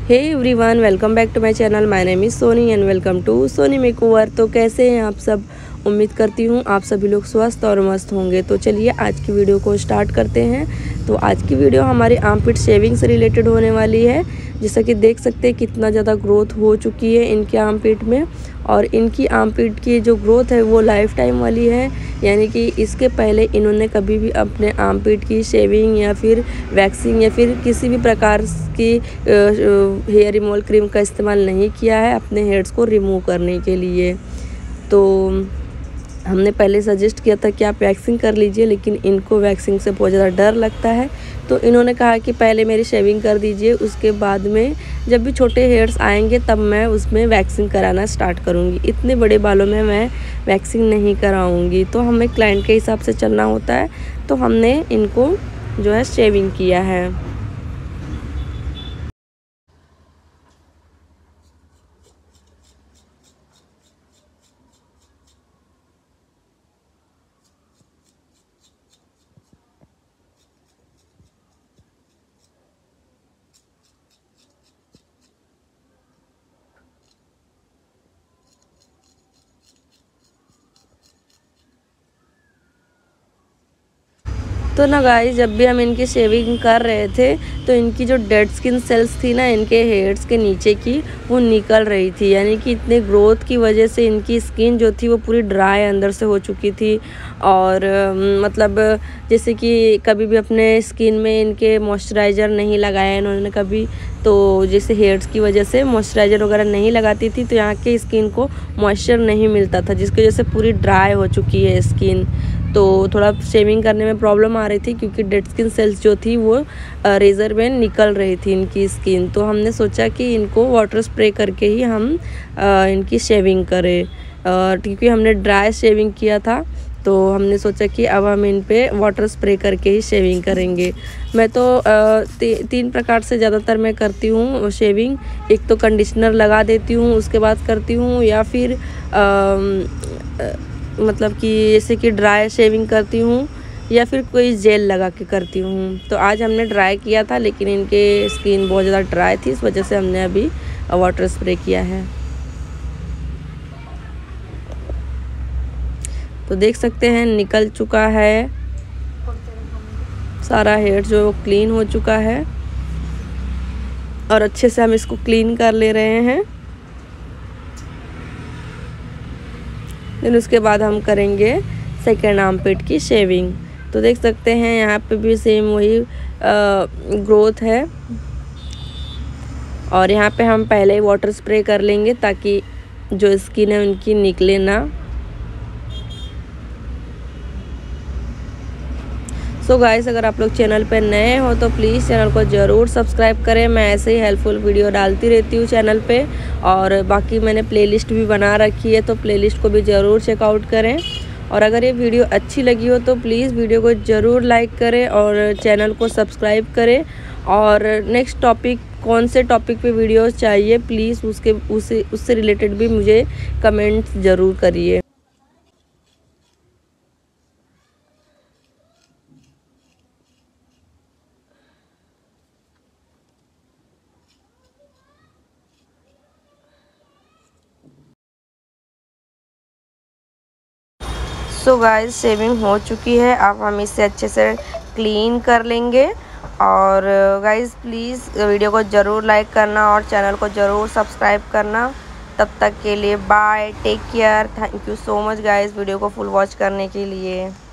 Hey everyone, welcome back to my channel. My name is Soni and welcome to Soni makeover. तो कैसे हैं आप सब? उम्मीद करती हूँ आप सभी लोग स्वस्थ और मस्त होंगे। तो चलिए आज की वीडियो को स्टार्ट करते हैं। तो आज की वीडियो हमारी आर्मपिट शेविंग से रिलेटेड होने वाली है। जैसा कि देख सकते हैं कितना ज़्यादा ग्रोथ हो चुकी है इनके आर्मपिट में, और इनकी आर्मपिट की जो ग्रोथ है वो लाइफ टाइम वाली है। यानी कि इसके पहले इन्होंने कभी भी अपने आर्मपिट की शेविंग या फिर वैक्सिंग या फिर किसी भी प्रकार की हेयर रिमूवल क्रीम का इस्तेमाल नहीं किया है अपने हेयर्स को रिमूव करने के लिए। तो हमने पहले सजेस्ट किया था कि आप वैक्सिंग कर लीजिए, लेकिन इनको वैक्सिंग से बहुत ज़्यादा डर लगता है। तो इन्होंने कहा कि पहले मेरी शेविंग कर दीजिए, उसके बाद में जब भी छोटे हेयर्स आएंगे तब मैं उसमें वैक्सिंग कराना स्टार्ट करूँगी। इतने बड़े बालों में मैं वैक्सिंग नहीं कराऊँगी। तो हमें क्लाइंट के हिसाब से चलना होता है। तो हमने इनको जो है शेविंग किया है। तो ना गाइस, जब भी हम इनकी शेविंग कर रहे थे तो इनकी जो डेड स्किन सेल्स थी ना इनके हेयर्स के नीचे की, वो निकल रही थी। यानी कि इतने ग्रोथ की वजह से इनकी स्किन जो थी वो पूरी ड्राई अंदर से हो चुकी थी। और मतलब जैसे कि कभी भी अपने स्किन में इनके मॉइस्चराइज़र नहीं लगाया इन्होंने कभी, तो जैसे हेयर्स की वजह से मॉइस्चराइज़र वगैरह नहीं लगाती थी तो यहाँ के स्किन को मॉइस्चर नहीं मिलता था, जिसकी वजह से पूरी ड्राई हो चुकी है स्किन। तो थोड़ा शेविंग करने में प्रॉब्लम आ रही थी क्योंकि डेड स्किन सेल्स जो थी वो रेज़र में निकल रही थी इनकी स्किन। तो हमने सोचा कि इनको वाटर स्प्रे करके ही हम इनकी शेविंग करें, क्योंकि हमने ड्राई शेविंग किया था। तो हमने सोचा कि अब हम इन पे वाटर स्प्रे करके ही शेविंग करेंगे। मैं तो तीन प्रकार से ज़्यादातर मैं करती हूँ शेविंग। एक तो कंडीशनर लगा देती हूँ, उसके बाद करती हूँ, या फिर मतलब कि जैसे कि ड्राई शेविंग करती हूँ, या फिर कोई जेल लगा के करती हूँ। तो आज हमने ड्राई किया था, लेकिन इनके स्किन बहुत ज़्यादा ड्राई थी, इस वजह से हमने अभी वाटर स्प्रे किया है। तो देख सकते हैं निकल चुका है सारा हेयर, जो क्लीन हो चुका है, और अच्छे से हम इसको क्लीन कर ले रहे हैं। फिर उसके बाद हम करेंगे सेकेंड आर्मपिट की शेविंग। तो देख सकते हैं यहाँ पे भी सेम वही ग्रोथ है, और यहाँ पे हम पहले ही वाटर स्प्रे कर लेंगे ताकि जो स्किन है उनकी निकले ना। सो गाइस, अगर आप लोग चैनल पे नए हो तो प्लीज़ चैनल को ज़रूर सब्सक्राइब करें। मैं ऐसे ही हेल्पफुल वीडियो डालती रहती हूँ चैनल पे, और बाकी मैंने प्लेलिस्ट भी बना रखी है, तो प्लेलिस्ट को भी ज़रूर चेकआउट करें। और अगर ये वीडियो अच्छी लगी हो तो प्लीज़ वीडियो को ज़रूर लाइक करें और चैनल को सब्सक्राइब करें। और नेक्स्ट टॉपिक, कौन से टॉपिक पे वीडियोस चाहिए, प्लीज़ उससे रिलेटेड भी मुझे कमेंट ज़रूर करिए। सो गाइस, शेविंग हो चुकी है, अब हम इसे अच्छे से क्लीन कर लेंगे। और गाइस प्लीज़ वीडियो को ज़रूर लाइक करना और चैनल को ज़रूर सब्सक्राइब करना। तब तक के लिए bye, take care, thank you so much guys video को फुल वॉच करने के लिए।